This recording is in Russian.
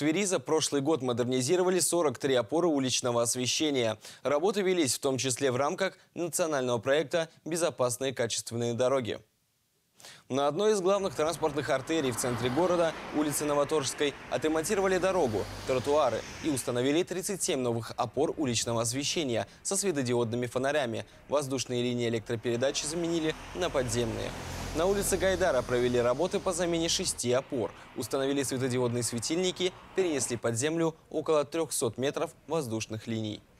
Твери за прошлый год модернизировали 43 опоры уличного освещения. Работы велись в том числе в рамках национального проекта «Безопасные качественные дороги». На одной из главных транспортных артерий в центре города, улице Новоторжской, отремонтировали дорогу, тротуары и установили 37 новых опор уличного освещения со светодиодными фонарями. Воздушные линии электропередачи заменили на подземные. На улице Гайдара провели работы по замене 6 опор, установили светодиодные светильники, перенесли под землю около 300 метров воздушных линий.